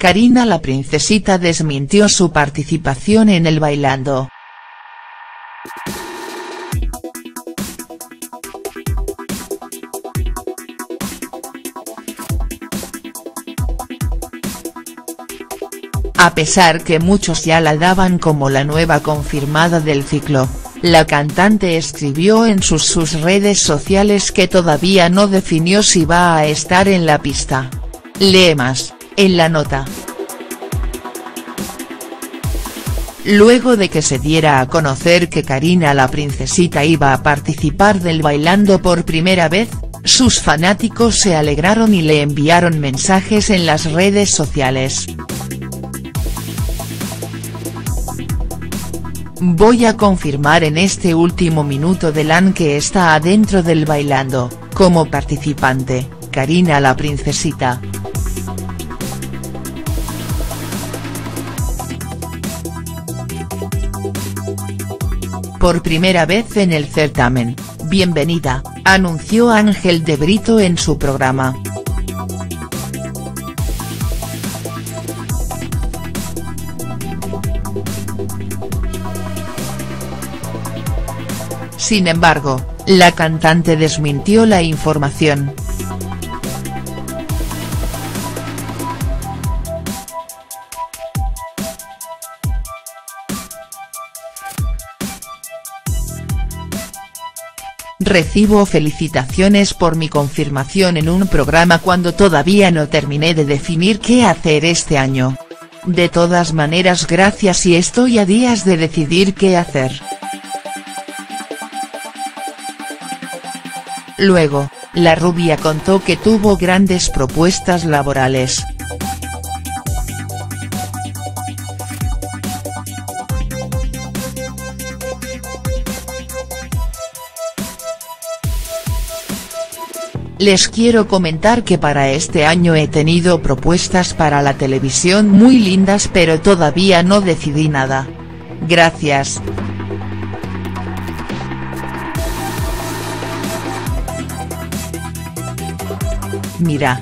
Karina la Princesita desmintió su participación en el Bailando. A pesar que muchos ya la daban como la nueva confirmada del ciclo, la cantante escribió en sus redes sociales que todavía no definió si va a estar en la pista. Lee más, en la nota. Luego de que se diera a conocer que Karina la Princesita iba a participar del Bailando por primera vez, sus fanáticos se alegraron y le enviaron mensajes en las redes sociales. Voy a confirmar en este último minuto del año que está adentro del Bailando, como participante, Karina la Princesita. Por primera vez en el certamen, bienvenida, anunció Ángel de Brito en su programa. Sin embargo, la cantante desmintió la información. Recibo felicitaciones por mi confirmación en un programa cuando todavía no terminé de definir qué hacer este año. De todas maneras, gracias y estoy a días de decidir qué hacer. Luego, la rubia contó que tuvo grandes propuestas laborales. Les quiero comentar que para este año he tenido propuestas para la televisión muy lindas, pero todavía no decidí nada. Gracias. Mira.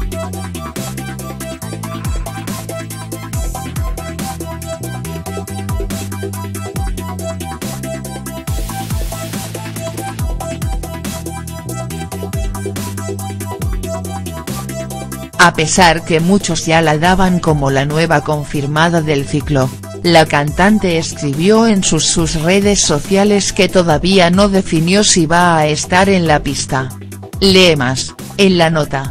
A pesar que muchos ya la daban como la nueva confirmada del ciclo, la cantante escribió en sus redes sociales que todavía no definió si va a estar en la pista. Lee más, en la nota.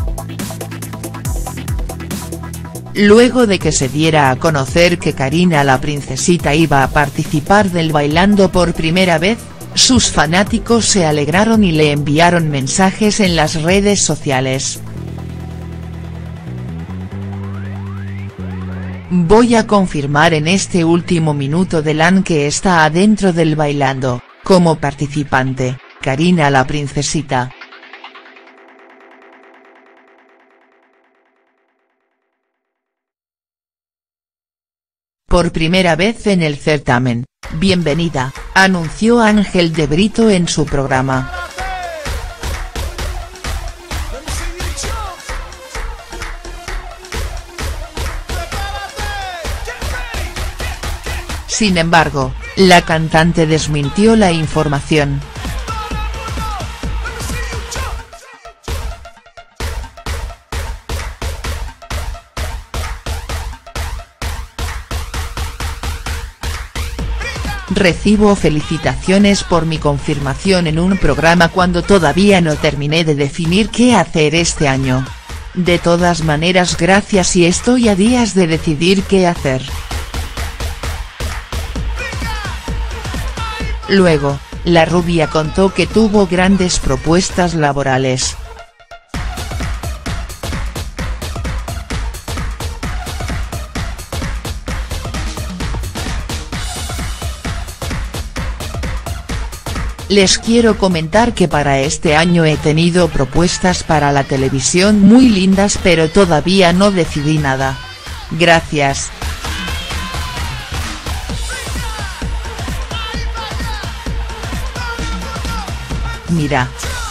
Luego de que se diera a conocer que Karina la Princesita iba a participar del Bailando por primera vez, sus fanáticos se alegraron y le enviaron mensajes en las redes sociales. Voy a confirmar en este último minuto del año que está adentro del Bailando, como participante, Karina la Princesita. Por primera vez en el certamen, bienvenida, anunció Ángel de Brito en su programa. Sin embargo, la cantante desmintió la información. Recibo felicitaciones por mi confirmación en un programa cuando todavía no terminé de definir qué hacer este año. De todas maneras, gracias y estoy a días de decidir qué hacer. Luego, la rubia contó que tuvo grandes propuestas laborales. Les quiero comentar que para este año he tenido propuestas para la televisión muy lindas, pero todavía no decidí nada. Gracias. Mira.